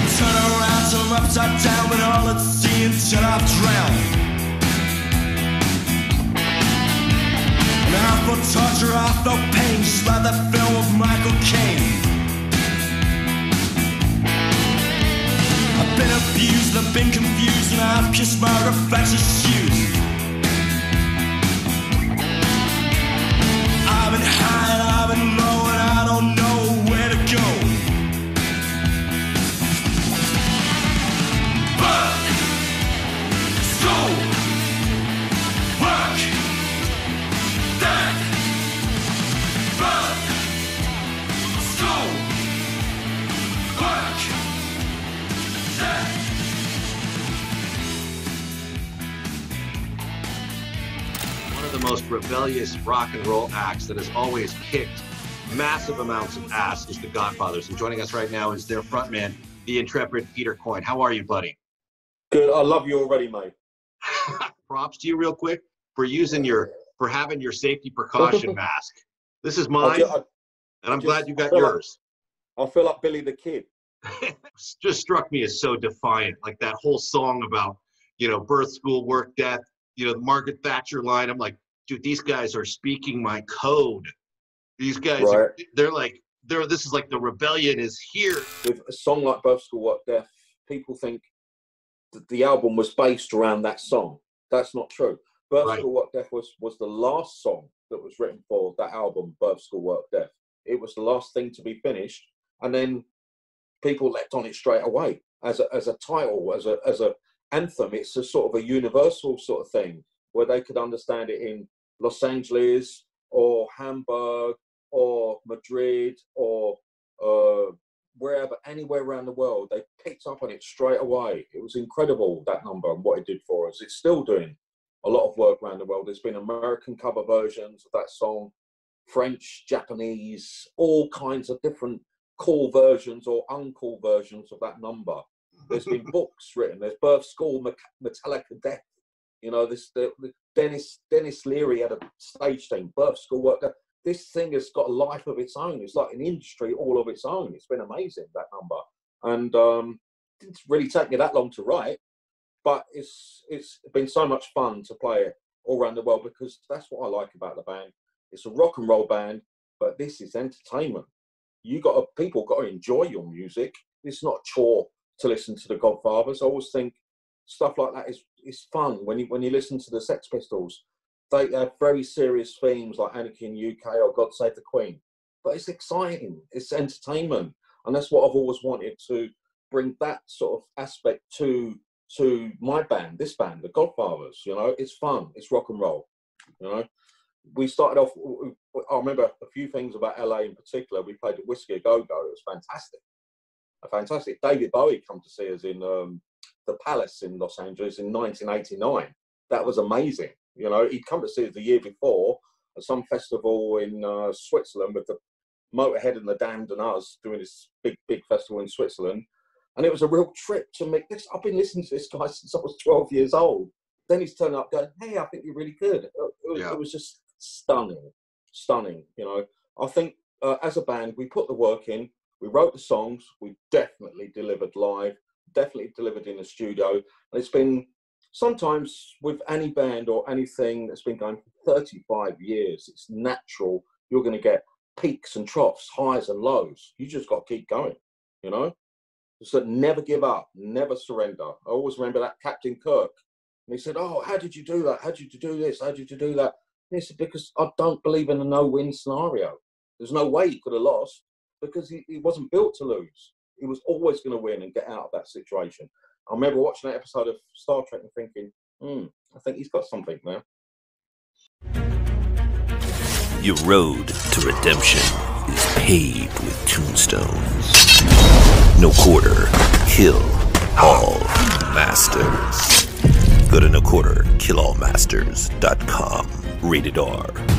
turn around till I'm upside down, but all at sea until I've drowned. And I felt torture, I felt pain, just like that film of Michael Caine. I've been abused, I've been confused, and I've kissed my reflection's shoes. I've been high and I've been low, and I don't know where to go. Work, school, work, dead. Work, school, work, dead. One of the most rebellious rock and roll acts that has always kicked massive amounts of ass is the Godfathers. And joining us right now is their frontman, the intrepid Peter Coyne. How are you, buddy? Good. I love you already, mate. Props to you real quick for having your safety precaution mask. This is mine, and I'm glad you got yours. I feel like Billy the Kid. Just struck me as so defiant, like that whole song about, birth, school, work, death, the Margaret Thatcher line. I'm like, dude, these guys are speaking my code. These guys, right. This is like the rebellion is here. With a song like Birth, School, Work, Death, people think that the album was based around that song. That's not true. Birth, School, Work, Death was the last song that was written for that album, Birth, School, Work, Death. It was the last thing to be finished, and then people leapt on it straight away as a title, as a anthem. It's a sort of a universal sort of thing where they could understand it in Los Angeles or Hamburg or Madrid or wherever, anywhere around the world. They picked up on it straight away. It was incredible, that number, and what it did for us. It's still doing a lot of work around the world. There's been American cover versions of that song, French, Japanese, all kinds of different cool versions or uncool versions of that number. There's been books written. There's Birth, School, Metallica, Death. Dennis Leary had a stage thing, Birth, School, Work, Death. This thing has got a life of its own. It's like an industry all of its own. It's been amazing, that number. And it didn't really take me that long to write, but it's been so much fun to play it all around the world, because that's what I like about the band. It's a rock and roll band, but this is entertainment. People got to enjoy your music. It's not a chore to listen to the Godfathers. I always think stuff like that is fun. When you listen to the Sex Pistols, they have very serious themes like Anarchy in UK or God Save the Queen. But it's exciting. It's entertainment. And that's what I've always wanted, to bring that sort of aspect to my band, this band, the Godfathers. It's fun. It's rock and roll. We started off, I remember a few things about LA in particular. We played at Whiskey A Go Go. It was fantastic. David Bowie come to see us in the Palace in Los Angeles in 1989. That was amazing. He'd come to see us the year before at some festival in Switzerland with the Motorhead and the Damned and us, doing this big festival in Switzerland. And it was a real trip to make this. I've been listening to this guy since I was 12 years old. Then he's turning up going, hey, I think you're really good. It was just stunning. I think as a band, we put the work in. We wrote the songs. We definitely delivered live, definitely delivered in the studio. And it's been, sometimes with any band or anything that's been going for 35 years, it's natural. You're going to get peaks and troughs, highs and lows. You just got to keep going, So never give up, never surrender. I always remember that Captain Kirk. And he said, oh, how did you do that? How did you do this? How did you do that? And he said, because I don't believe in a no-win scenario. There's no way he could have lost, because he wasn't built to lose. He was always going to win and get out of that situation. I remember watching that episode of Star Trek and thinking, I think he's got something now. Your road to redemption is paved with tombstones. No quarter, kill all masters. Go to noquarterkillallmasters.com. Rated R.